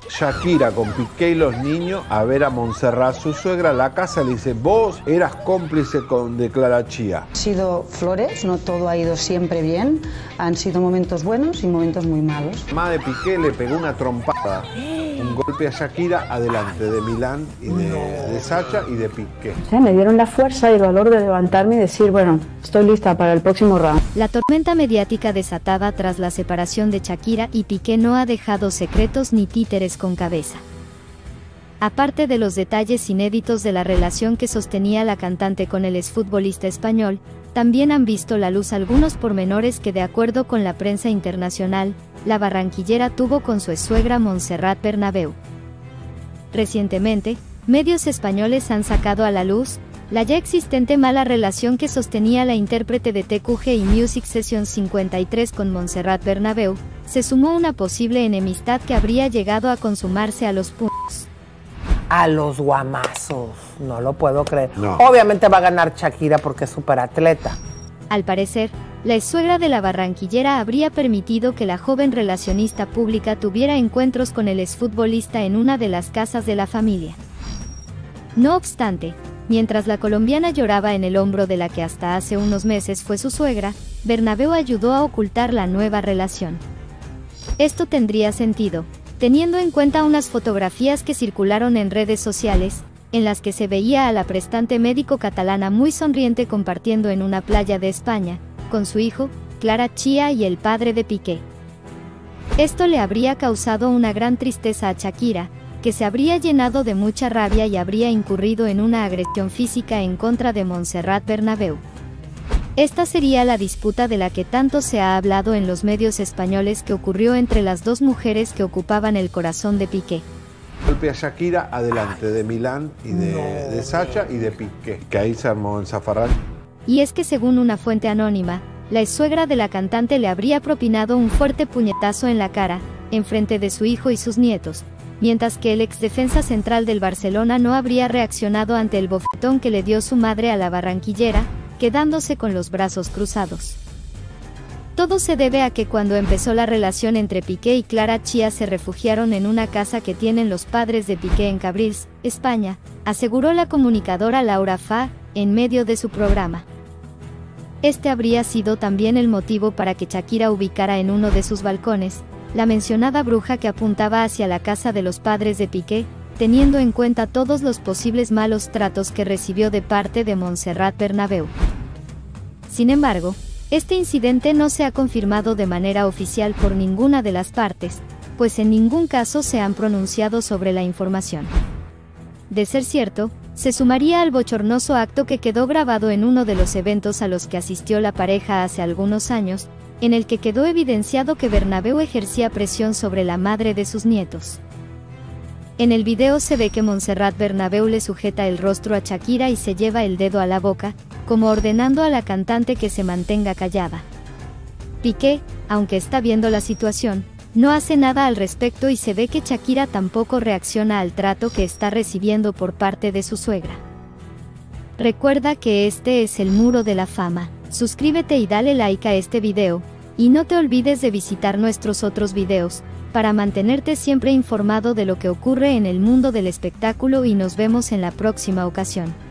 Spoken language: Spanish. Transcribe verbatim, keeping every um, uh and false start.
Shakira con Piqué y los niños a ver a Montserrat, su suegra, a la casa, le dice, vos eras cómplice con, de Clara Chía. Han sido flores, no todo ha ido siempre bien, han sido momentos buenos y momentos muy malos. La mamá de Piqué le pegó una trompada, un golpe a Shakira adelante de Milán y de, de Sacha y de Piqué. Sí, me dieron la fuerza y el valor de levantarme y decir, bueno, estoy lista para el próximo round. La tormenta mediática desatada tras la separación de Shakira y Piqué no ha dejado secretos ni títeres con cabeza. Aparte de los detalles inéditos de la relación que sostenía la cantante con el exfutbolista español, también han visto la luz algunos pormenores que, de acuerdo con la prensa internacional, la barranquillera tuvo con su exsuegra Montserrat Bernabéu. Recientemente, medios españoles han sacado a la luz la ya existente mala relación que sostenía la intérprete de T Q G y Music Session cincuenta y tres con Montserrat Bernabéu. Se sumó una posible enemistad que habría llegado a consumarse a los puños. A los guamazos, no lo puedo creer. No. Obviamente va a ganar Shakira porque es superatleta. Al parecer, la exsuegra de la barranquillera habría permitido que la joven relacionista pública tuviera encuentros con el exfutbolista en una de las casas de la familia. No obstante, mientras la colombiana lloraba en el hombro de la que hasta hace unos meses fue su suegra, Bernabéu ayudó a ocultar la nueva relación. Esto tendría sentido, teniendo en cuenta unas fotografías que circularon en redes sociales, en las que se veía a la prestante médico catalana muy sonriente compartiendo en una playa de España, con su hijo, Clara Chía y el padre de Piqué. Esto le habría causado una gran tristeza a Shakira, que se habría llenado de mucha rabia y habría incurrido en una agresión física en contra de Montserrat Bernabéu. Esta sería la disputa de la que tanto se ha hablado en los medios españoles que ocurrió entre las dos mujeres que ocupaban el corazón de Piqué. Golpe a Shakira adelante de Milán y de, no. de Sacha y de Piqué, que ahí se armó en zafarrancho. Y es que según una fuente anónima, la exsuegra de la cantante le habría propinado un fuerte puñetazo en la cara, en frente de su hijo y sus nietos, mientras que el exdefensa central del Barcelona no habría reaccionado ante el bofetón que le dio su madre a la barranquillera, quedándose con los brazos cruzados. Todo se debe a que cuando empezó la relación entre Piqué y Clara Chía se refugiaron en una casa que tienen los padres de Piqué en Cabrils, España, aseguró la comunicadora Laura Fa, en medio de su programa. Este habría sido también el motivo para que Shakira ubicara en uno de sus balcones la mencionada bruja que apuntaba hacia la casa de los padres de Piqué, teniendo en cuenta todos los posibles malos tratos que recibió de parte de Montserrat Bernabéu. Sin embargo, este incidente no se ha confirmado de manera oficial por ninguna de las partes, pues en ningún caso se han pronunciado sobre la información. De ser cierto, se sumaría al bochornoso acto que quedó grabado en uno de los eventos a los que asistió la pareja hace algunos años, en el que quedó evidenciado que Bernabéu ejercía presión sobre la madre de sus nietos. En el video se ve que Montserrat Bernabéu le sujeta el rostro a Shakira y se lleva el dedo a la boca, como ordenando a la cantante que se mantenga callada. Piqué, aunque está viendo la situación, no hace nada al respecto y se ve que Shakira tampoco reacciona al trato que está recibiendo por parte de su suegra. Recuerda que este es el Muro de la Fama. Suscríbete y dale like a este video, y no te olvides de visitar nuestros otros videos, para mantenerte siempre informado de lo que ocurre en el mundo del espectáculo y nos vemos en la próxima ocasión.